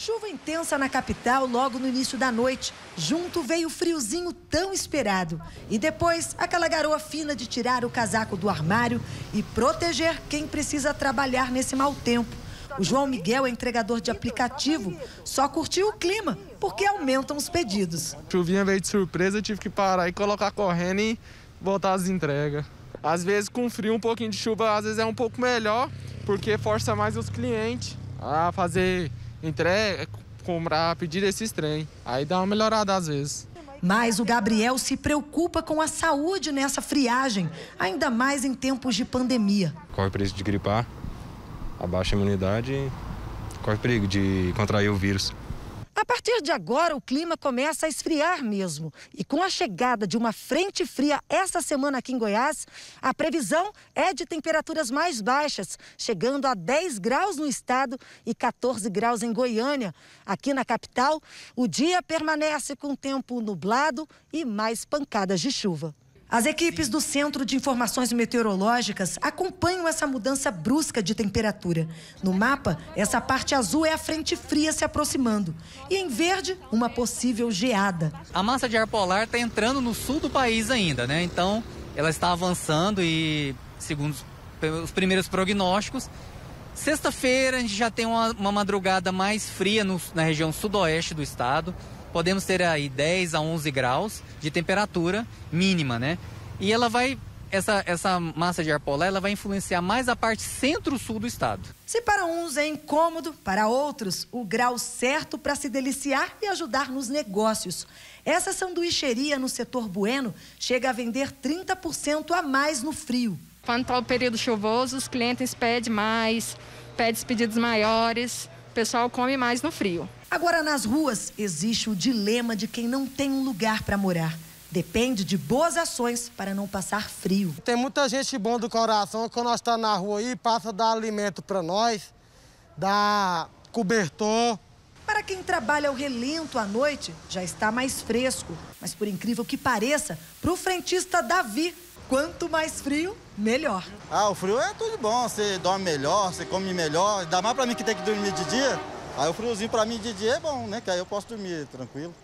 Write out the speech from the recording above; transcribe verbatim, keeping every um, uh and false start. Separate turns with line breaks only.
Chuva intensa na capital logo no início da noite. Junto veio o friozinho tão esperado. E depois, aquela garoa fina de tirar o casaco do armário e proteger quem precisa trabalhar nesse mau tempo. O João Miguel é entregador de aplicativo, só curtiu o clima, porque aumentam os pedidos.
Chuvinha veio de surpresa, eu tive que parar e colocar correndo e voltar as entregas. Às vezes com frio, um pouquinho de chuva, às vezes é um pouco melhor, porque força mais os clientes a fazer entrega, comprar, pedir esses trem. Aí dá uma melhorada às vezes.
Mas o Gabriel se preocupa com a saúde nessa friagem, ainda mais em tempos de pandemia.
Corre perigo de gripar, abaixa a imunidade e corre perigo de contrair o vírus.
A partir de agora, o clima começa a esfriar mesmo. E com a chegada de uma frente fria esta semana aqui em Goiás, a previsão é de temperaturas mais baixas, chegando a dez graus no estado e quatorze graus em Goiânia. Aqui na capital, o dia permanece com tempo nublado e mais pancadas de chuva. As equipes do Centro de Informações Meteorológicas acompanham essa mudança brusca de temperatura. No mapa, essa parte azul é a frente fria se aproximando. E em verde, uma possível geada.
A massa de ar polar está entrando no sul do país ainda, né? Então, ela está avançando e, segundo os primeiros prognósticos, sexta-feira a gente já tem uma, uma madrugada mais fria no, na região sudoeste do estado. Podemos ter aí dez a onze graus de temperatura mínima, né? E ela vai, essa, essa massa de ar polar, ela vai influenciar mais a parte centro-sul do estado.
Se para uns é incômodo, para outros, o grau certo para se deliciar e ajudar nos negócios. Essa sanduicheria no setor Bueno chega a vender trinta por cento a mais no frio.
Quando está o período chuvoso, os clientes pedem mais, pedem pedidos maiores, o pessoal come mais no frio.
Agora, nas ruas, existe o dilema de quem não tem um lugar para morar. Depende de boas ações para não passar frio.
Tem muita gente boa do coração, quando nós estamos na rua aí, passa a dar alimento para nós, dá cobertor.
Para quem trabalha ao relento à noite, já está mais fresco. Mas, por incrível que pareça, para o frentista Davi, quanto mais frio, melhor.
Ah, o frio é tudo bom, você dorme melhor, você come melhor, ainda mais para mim que tem que dormir de dia. Aí o friozinho para mim de dia é bom, né? Que aí eu posso dormir tranquilo.